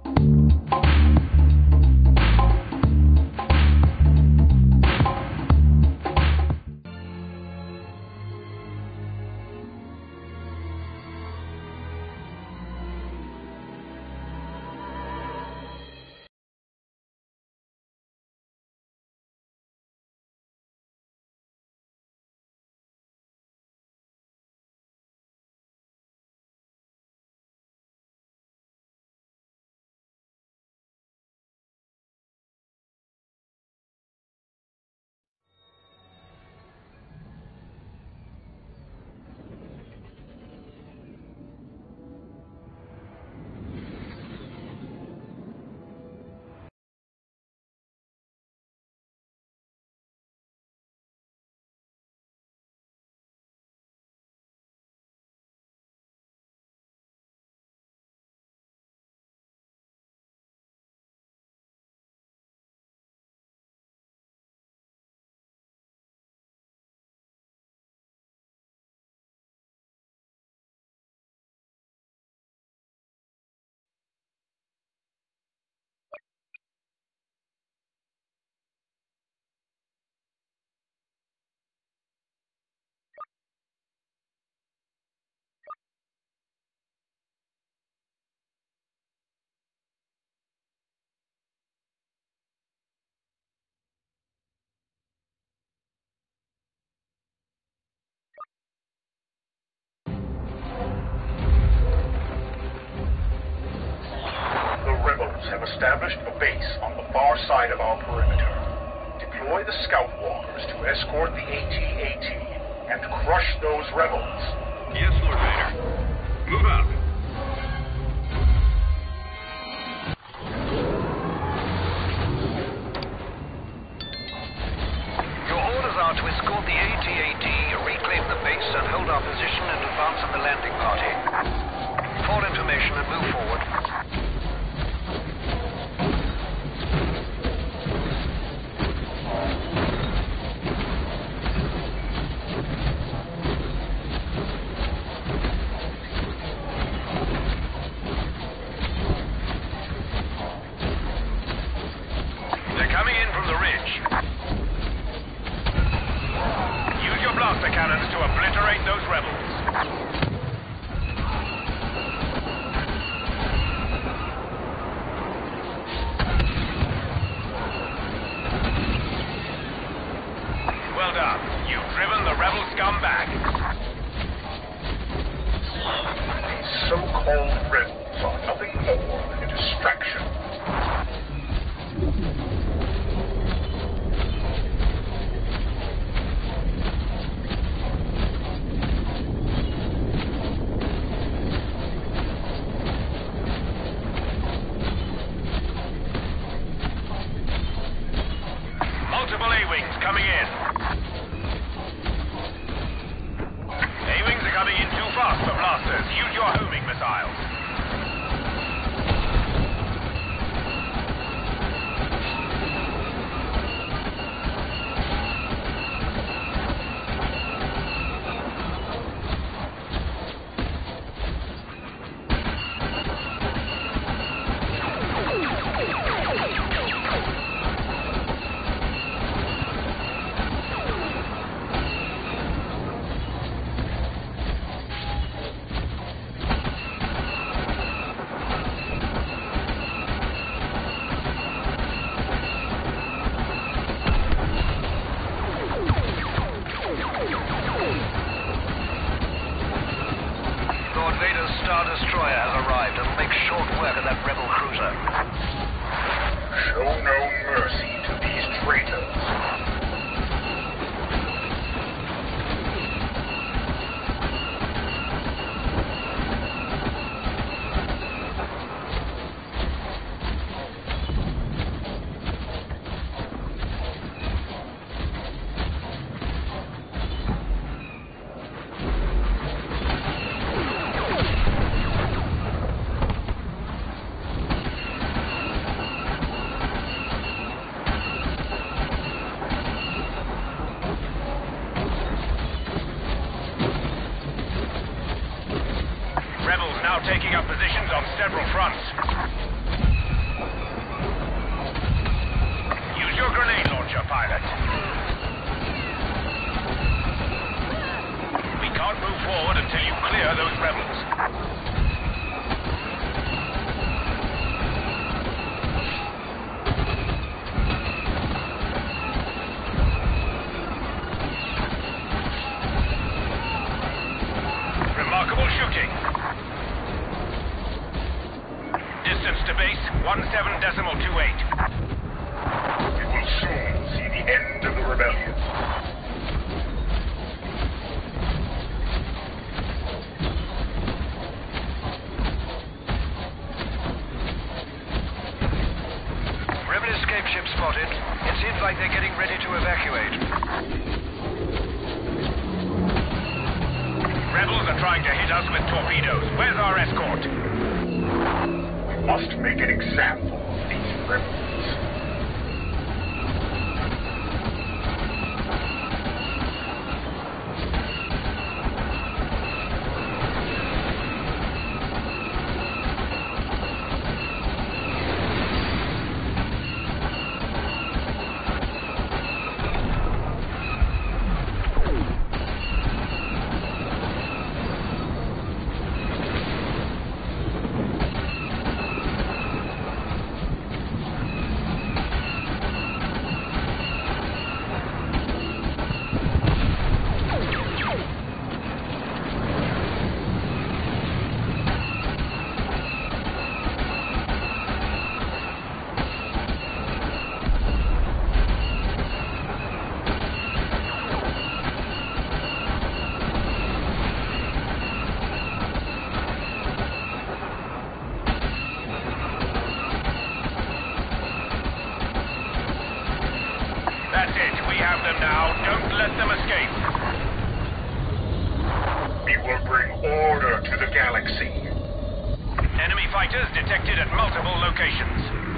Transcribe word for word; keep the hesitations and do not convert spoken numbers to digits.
Have established a base on the far side of our perimeter. Deploy the scout walkers to escort the AT AT and crush those rebels. Yes, Lord Vader. Move out. Your orders are to escort the AT AT, reclaim the base, and hold our position in advance of the landing party. For information and move forward. Cannons to obliterate those rebels. Well done. You've driven the rebel scum back. These so-called rebels are nothing more than a distraction. Coming in. A-wings are coming in too fast for blasters. Use your homing missiles. Vader's Star Destroyer has arrived and will make short work of that rebel cruiser. Show no mercy to these traitors. Rebels now taking up positions on several fronts. Distance to base, one seven decimal two eight. We will soon see the end of the rebellion. Rebel escape ship spotted. It seems like they're getting ready to evacuate. Rebels are trying to hit us with torpedoes. Where's our escort? We must make an example of these rebels. That's it. We have them now. Don't let them escape. We will bring order to the galaxy. Enemy fighters detected at multiple locations.